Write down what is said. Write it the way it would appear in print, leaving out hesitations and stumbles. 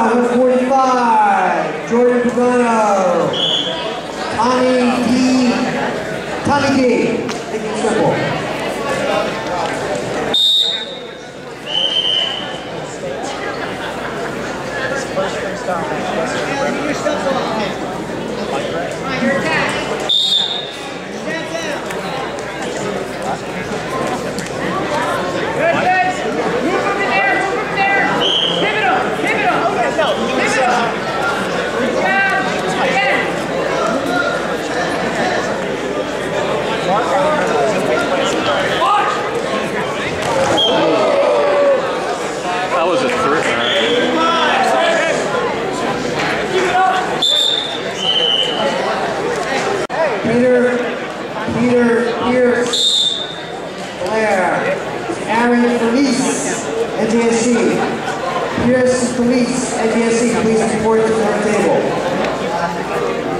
Round 145. Jordan Pagano. Tommy D. Take it simple. Your attack. Stand down. Good, good. Move him in there, move him in there. Pivot him, pivot him. Okay, no. Pivot him. Good job. Again. That was a threat. Peter Pierce, Blair, Aaron Felice, NJSC. Pierce Felice, NJSC, please report to the table.